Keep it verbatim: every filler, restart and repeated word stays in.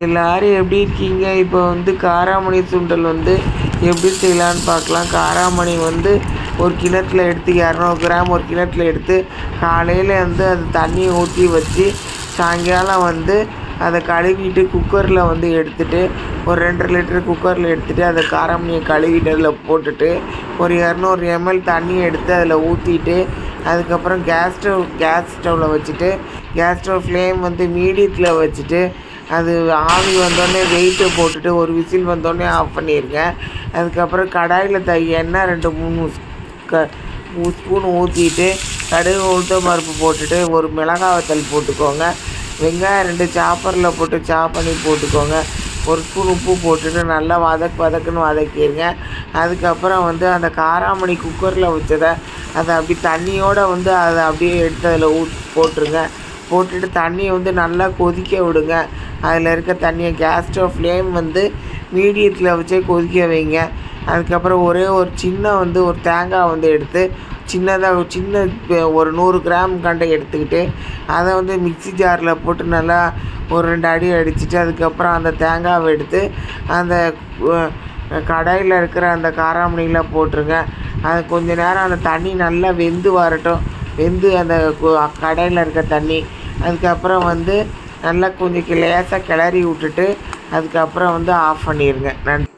எல்லாரும் எப்படி இருக்கீங்க? இப்போ வந்து காராமணி சுண்டல் வந்து எப்படி செய்யலான்னு பார்க்கலாம். காராமணி வந்து ஒரு கிண்ணத்தில் எடுத்து இரநூறு கிராம் ஒரு கிண்ணத்தில் எடுத்து காலையில் வந்து அது தண்ணியை ஊற்றி வச்சு சாயங்காலம் வந்து அதை கழுவிட்டு குக்கரில் வந்து எடுத்துகிட்டு ஒரு ரெண்டரை லிட்டர் குக்கரில் எடுத்துகிட்டு அதை காராமணியை கழுவிட்டு அதில் போட்டுட்டு ஒரு இரநூறு எம்எல் தண்ணியை எடுத்து அதில் ஊற்றிட்டு அதுக்கப்புறம் கேஸ் ஸ்டவ் கேஸ் ஸ்டவ்வில் வச்சுட்டு கேஸ் ஸ்டவ் ஃப்ளேம் வந்து மீடியத்தில் வச்சுட்டு அது ஆவி வந்தோடனே வெயிட்டை போட்டுட்டு ஒரு விசில் வந்தோடனே ஆஃப் பண்ணிடுங்க. அதுக்கப்புறம் கடாயில் த எண்ணெய் ரெண்டு மூணு க ஸ்பூன் ஊற்றிட்டு கடுகு உளுத்தம் பருப்பு போட்டுட்டு ஒரு மிளகாய் வத்தல் போட்டுக்கோங்க. வெங்காயம் ரெண்டு சாப்பரில் போட்டு சாப் பண்ணி போட்டுக்கோங்க. ஒரு ஸ்பூன் உப்பு போட்டுட்டு நல்லா வதக்கு வதக்குன்னு வதக்கிடுங்க. அதுக்கப்புறம் வந்து அந்த காராமணி குக்கரில் வச்சதை அதை அப்படி தண்ணியோடு வந்து அதை அப்படியே எடுத்து அதில் ஊ போட்டுருங்க. போட்டுட்டு தண்ணியை வந்து நல்லா கொதிக்க விடுங்க. அதில் இருக்க தண்ணியை கேஸ் ஸ்டவ் ஃப்ளேம் வந்து மீடியத்தில் வச்சே கொதிக்க வைங்க. அதுக்கப்புறம் ஒரே ஒரு சின்ன வந்து ஒரு தேங்காய் வந்து எடுத்து சின்னதாக சின்ன ஒரு நூறு கிராம் கண்டை எடுத்துக்கிட்டு அதை வந்து மிக்சி ஜாரில் போட்டு நல்லா ஒரு ரெண்டு அடி அடிச்சுட்டு அதுக்கப்புறம் அந்த தேங்காவை எடுத்து அந்த கடாயில் இருக்கிற அந்த காராமணியில் போட்டுருங்க. அது கொஞ்ச நேரம் அந்த தண்ணி நல்லா வெந்து வரட்டும். வெந்து அந்த கடாயில் இருக்க தண்ணி அதுக்கப்புறம் வந்து நல்லா கொஞ்சம் லேசாக கிளறி விட்டுட்டு அதுக்கப்புறம் வந்து ஆஃப் பண்ணிடுங்க. நன்றி.